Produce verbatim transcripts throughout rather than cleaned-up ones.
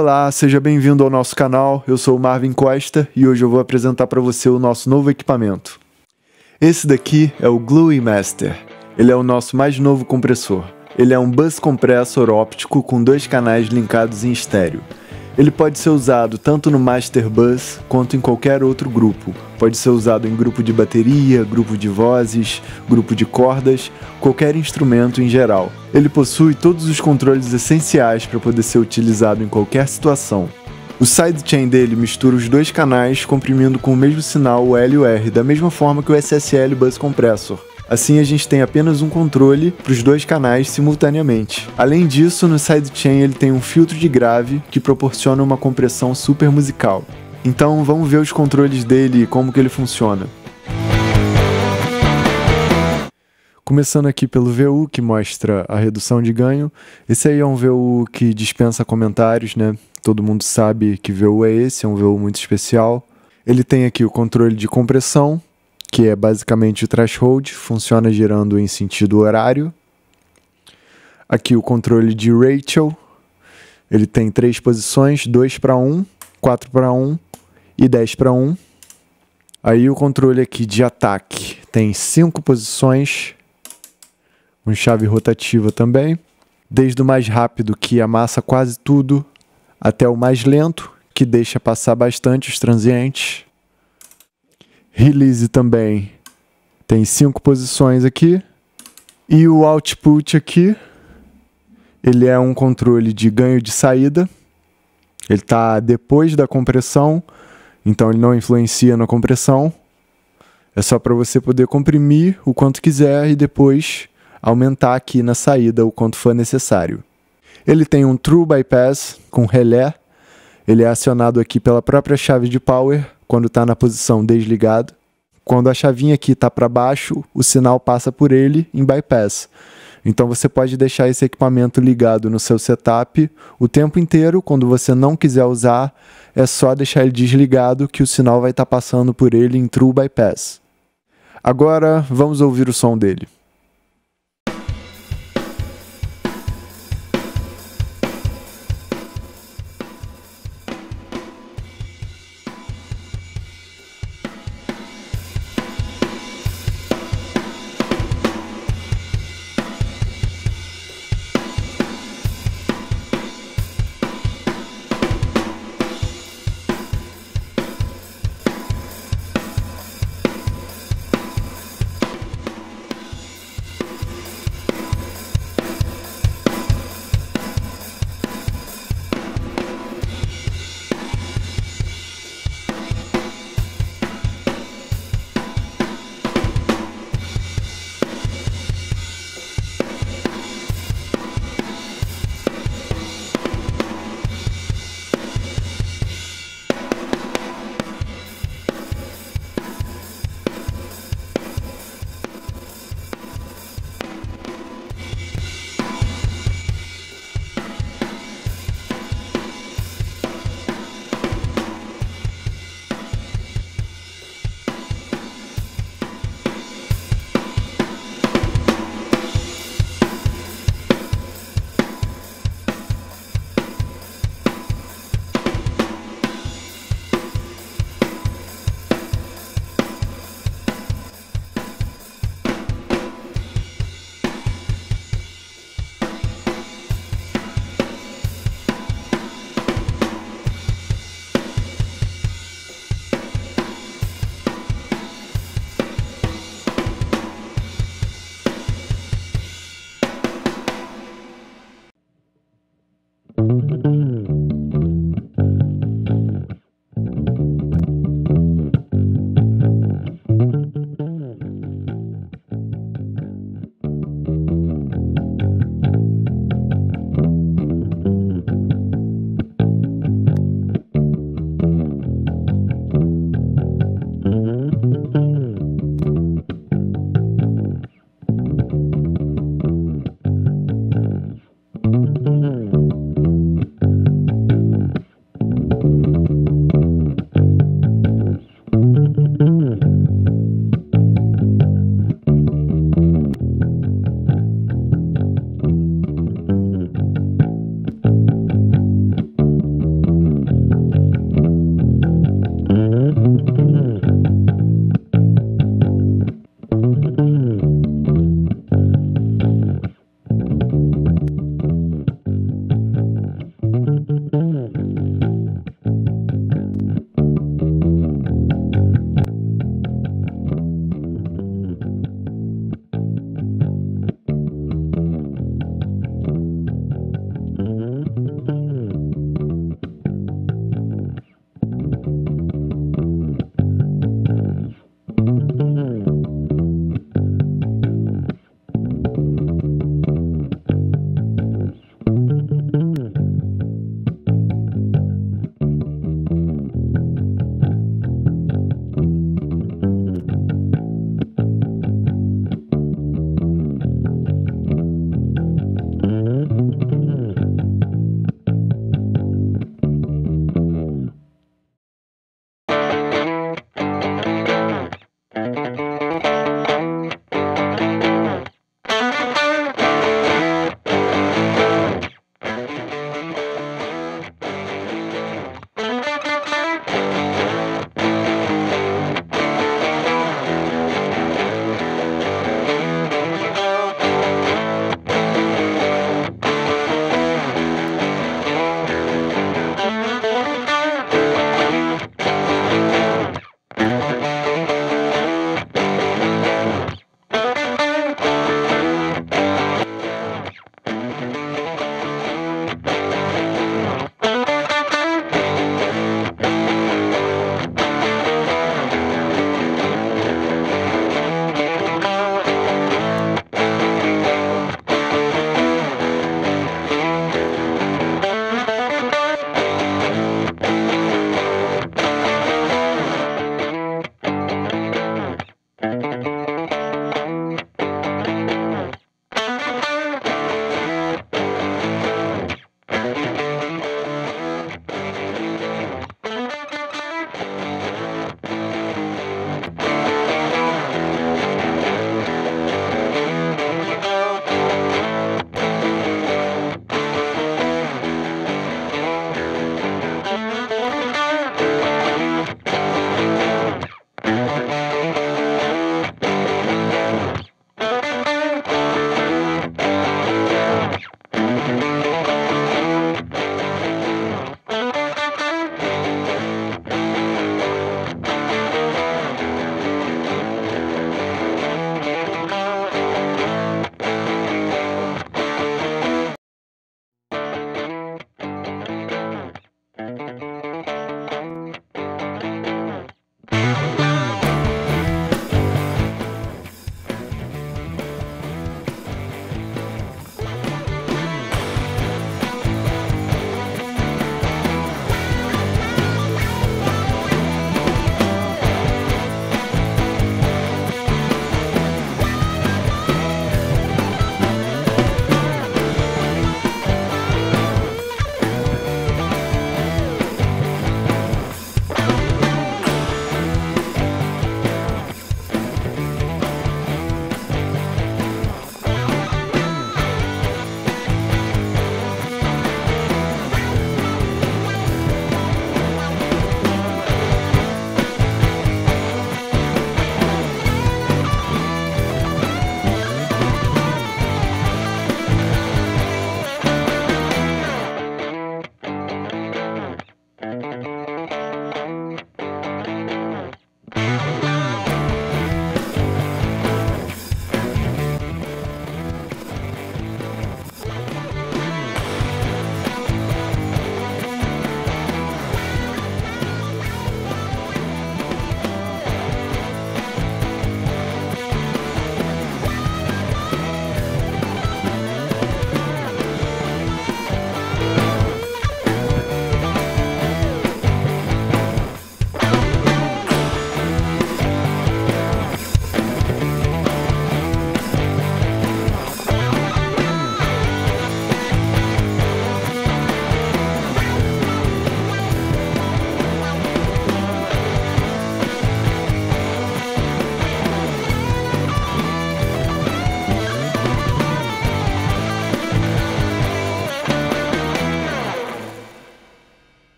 Olá, seja bem-vindo ao nosso canal, eu sou o Marvin Costa e hoje eu vou apresentar para você o nosso novo equipamento. Esse daqui é o Glue Master, ele é o nosso mais novo compressor. Ele é um bus compressor óptico com dois canais linkados em estéreo. Ele pode ser usado tanto no Master Bus quanto em qualquer outro grupo. Pode ser usado em grupo de bateria, grupo de vozes, grupo de cordas, qualquer instrumento em geral. Ele possui todos os controles essenciais para poder ser utilizado em qualquer situação. O sidechain dele mistura os dois canais comprimindo com o mesmo sinal o L e o R, da mesma forma que o S S L Bus Compressor. Assim a gente tem apenas um controle para os dois canais simultaneamente. Além disso, no sidechain ele tem um filtro de grave que proporciona uma compressão super musical. Então vamos ver os controles dele e como que ele funciona. Começando aqui pelo V U, que mostra a redução de ganho. Esse aí é um V U que dispensa comentários, né? Todo mundo sabe que V U é esse, é um V U muito especial. Ele tem aqui o controle de compressão, que é basicamente o threshold, funciona girando em sentido horário. Aqui o controle de ratio, ele tem três posições, dois para um, quatro para um e dez para um. Aí o controle aqui de ataque tem cinco posições, com chave rotativa também. Desde o mais rápido, que amassa quase tudo, até o mais lento, que deixa passar bastante os transientes. Release também tem cinco posições aqui. E o output aqui, ele é um controle de ganho de saída. Ele está depois da compressão, então ele não influencia na compressão. É só para você poder comprimir o quanto quiser e depois aumentar aqui na saída o quanto for necessário. Ele tem um True Bypass com relé. Ele é acionado aqui pela própria chave de power quando está na posição desligado. Quando a chavinha aqui está para baixo, o sinal passa por ele em bypass. Então você pode deixar esse equipamento ligado no seu setup o tempo inteiro. Quando você não quiser usar, é só deixar ele desligado que o sinal vai estar passando por ele em True Bypass. Agora vamos ouvir o som dele.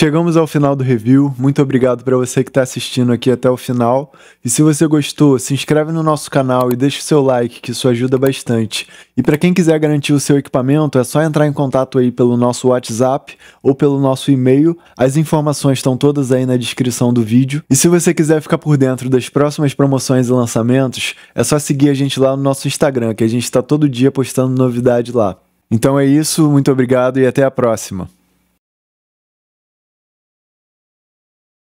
chegamos ao final do review, muito obrigado para você que está assistindo aqui até o final, e se você gostou, se inscreve no nosso canal e deixa o seu like, que isso ajuda bastante. E para quem quiser garantir o seu equipamento, é só entrar em contato aí pelo nosso WhatsApp ou pelo nosso e-mail, as informações estão todas aí na descrição do vídeo. E se você quiser ficar por dentro das próximas promoções e lançamentos, é só seguir a gente lá no nosso Instagram, que a gente está todo dia postando novidade lá. Então é isso, muito obrigado e até a próxima.